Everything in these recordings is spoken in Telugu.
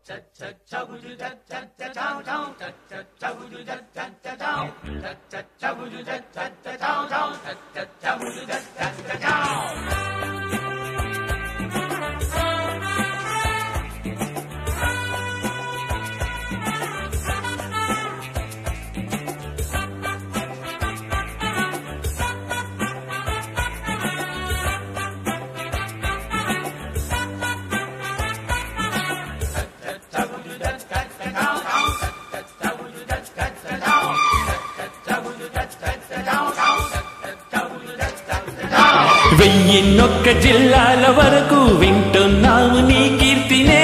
వెయ్యిన్నొక్క జిల్లాల వరకు వింటున్నావు నీ కీర్తినే,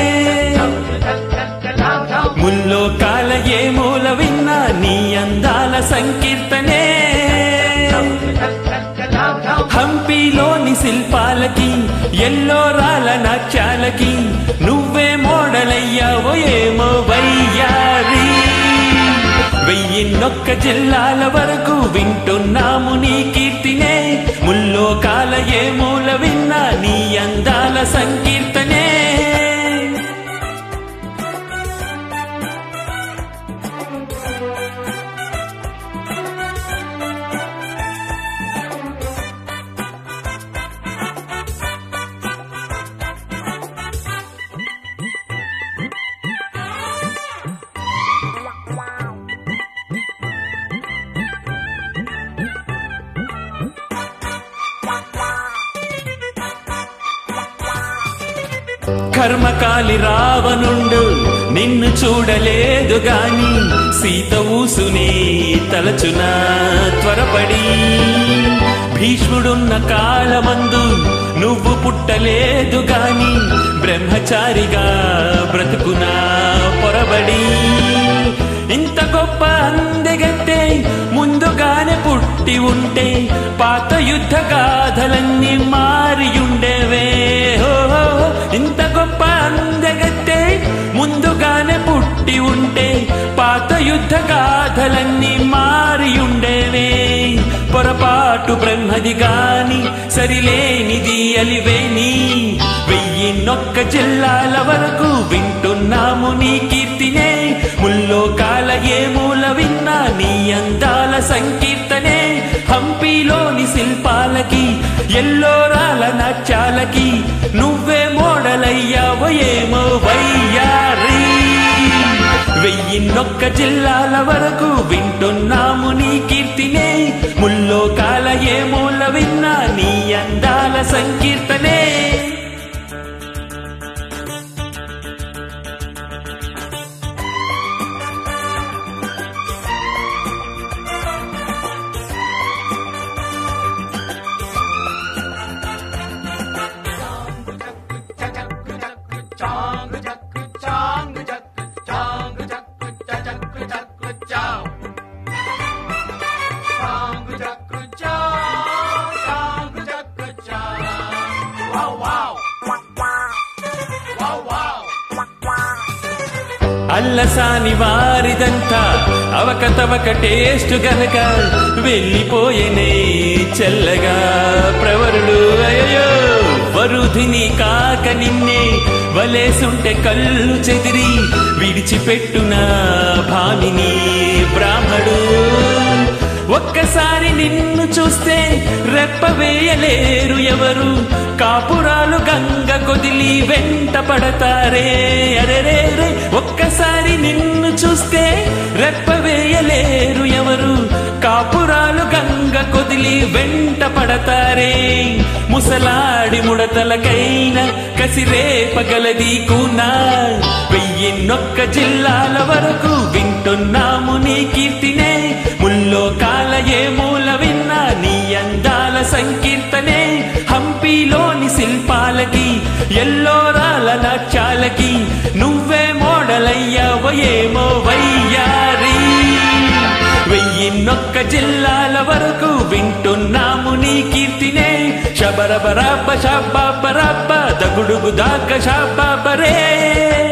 ముల్లోకాల ఏ మూల విన్నా నీ అందాల సంకీర్తనే. హంపీలోని శిల్పాలకి ఎల్లోరాల నాట్యాలకి నువ్వే మోడలయ్యావో ఏమో వయ్యారి. వెయ్యిన్నొక్క జిల్లాల వరకు వింటున్నాము నీ కీర్తినే, ముల్లోకాల ఏ మూల విన్నా నీ అందాల సంకీర్తనే. కర్మకాలి రావణుండు నిన్ను చూడలేదు గాని, సీత ఊసునే తలచున త్వరపడి. భీష్ముడున్న కాలమందు నువ్వు పుట్టలేదు గాని, బ్రహ్మచారిగా బ్రతుకునా పొరబడి. ఇంత గొప్ప అందెగత్తే ముందుగానే పుట్టి ఉంటే పాత యుద్ధ గాథలన్నీ మారియుండేవే. ఇంత గొప్ప అందెగత్తే ముందుగానే పుట్టి ఉంటే పాత యుద్ధ గాథలన్నీ మారియుండేవే. పొరపాటు బ్రహ్మది గాని సరిలేనిది అలివేని. వెయ్యిన్నొక్క జిల్లాల వరకు వింటున్నాము నీ కీర్తినే, ముల్లోకాల ఏ మూల విన్నా నీ అందాల సంకీర్తనే. హంపీలోని శిల్పాలకి ఎల్లోరాల నాట్యాలకి నువ్వే మోడలయ్యావో ఏమో వయ్యారి. వెయ్యిన్నొక్క జిల్లాల వరకు వింటున్నాము నీ కీర్తినే, ముల్లోకాల ఏ మూల విన్నా నీ అందాల సంకీర్తనే. అల్లసాని వారిదంతా అవకతవక టేస్ట్ గనక వెళ్ళిపోయేనే చెల్లగా ప్రవరుడు. అయ్యో వరుధిని కాక నిన్నే వలేసుంటే కళ్ళు చెదిరి విడిచిపెట్టున భామిని బ్రాహ్మడు. ఒక్కసారి నిన్ను చూస్తే రెప్ప వేయలేరు ఎవరు, కాపురాలు గంగ కొదిలి వెంట పడతారే. అరెరే ఒక్కసారి నిన్ను చూస్తే రెప్ప వేయలేరు ఎవరు, కాపురాలు గంగ కొదిలి వెంట పడతారే. ముసలాడి ముడతలకైనా కసిరేపగలది కూనా. వెయ్యిన్నొక్క జిల్లాల వరకు వింటున్నాము నీ కీర్తినే, ముల్లోకాల ఏ మూల విన్నా నీ అందాల సంకీర్తనే. హంపీలోని శిల్పాలకి ఎల్లోరాల నాట్యాలకి నువ్వే మోడలయ్యావో ఏమో వయ్యారి. వెయ్యిన్నొక్క జిల్లాల వరకు వింటున్నాము నీ కీర్తినే, శబరబరాబ్బ షాబాబరాబ్బ దగుడుగు దాక షాబాబరే.